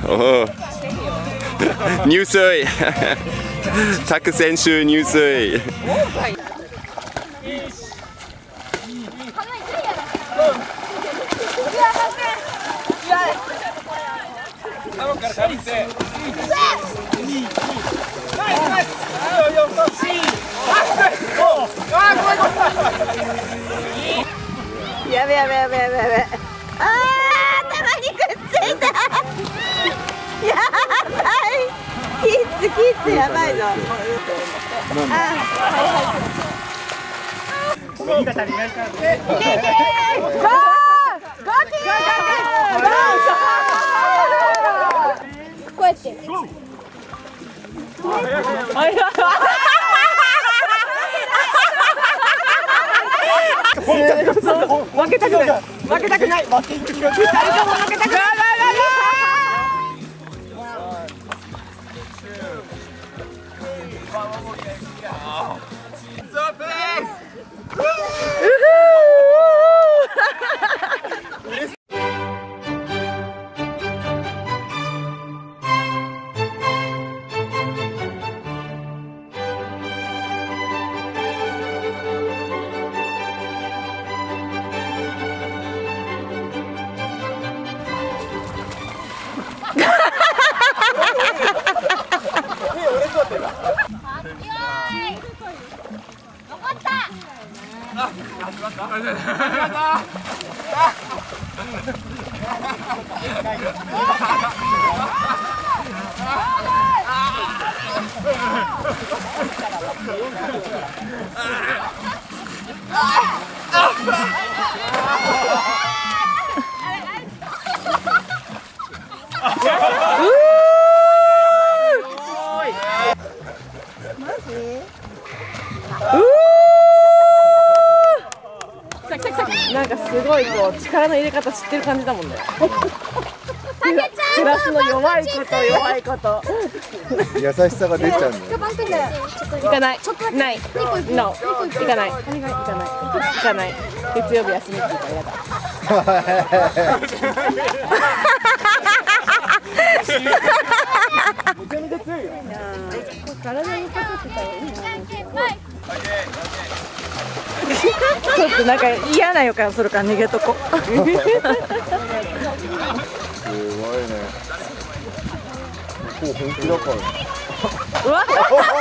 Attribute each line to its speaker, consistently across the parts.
Speaker 1: おお。入水。タク選手入水。
Speaker 2: やべやべやべやべやべ。ああ、頭にくっついた。やばい。キッズやばいぞ。あ、はいはい。いけいけ。ゴー。ゴーキー。こうやって。負けたくない。負けたくない。誰かも負けたくない。なんかすごいこう力の入れ方知ってる感じだもんね。グラスの弱いこと弱いこと。
Speaker 3: 優しさが出ちゃうんだよ。
Speaker 2: 行かない。ない。No。行かない。行かない。月曜日休みって言ったら嫌だ。めちゃめちゃ強いよ。体にかけてたよ。ちょっとなんか嫌な予感するから逃げとこ。すごいね。本気だから。うわ。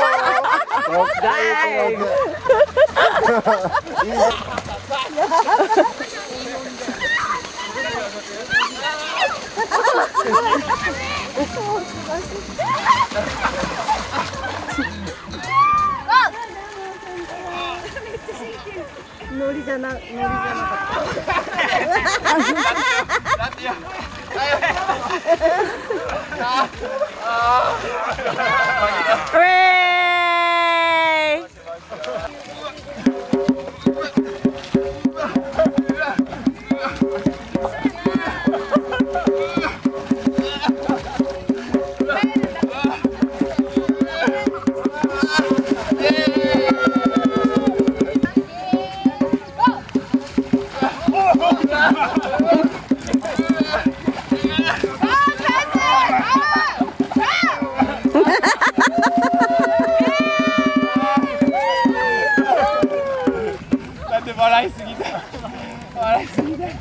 Speaker 2: ノリじゃなかった。
Speaker 4: 笑いすぎた。笑いすぎた。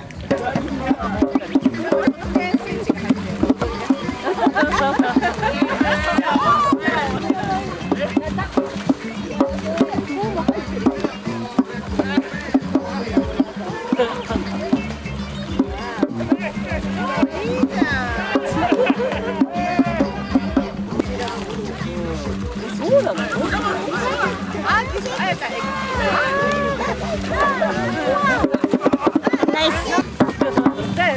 Speaker 4: そうなの？ナイス。だ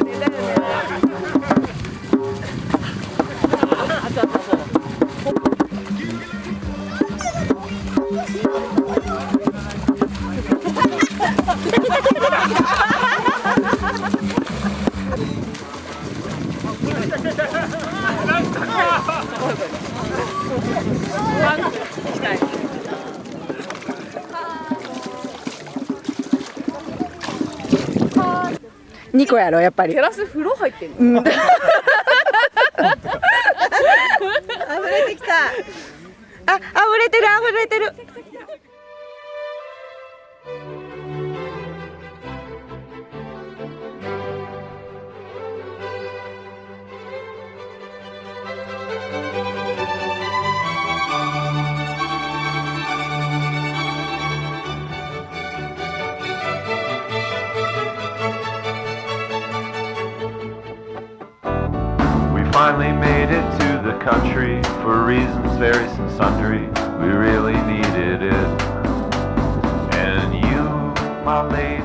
Speaker 4: よね。2個やろやっぱり。テラス風呂入ってんの。
Speaker 2: れてきた。あ、溢れてる溢れてる。
Speaker 5: Finally made it to the country for reasons various and sundry. We really needed it. And you, my lady,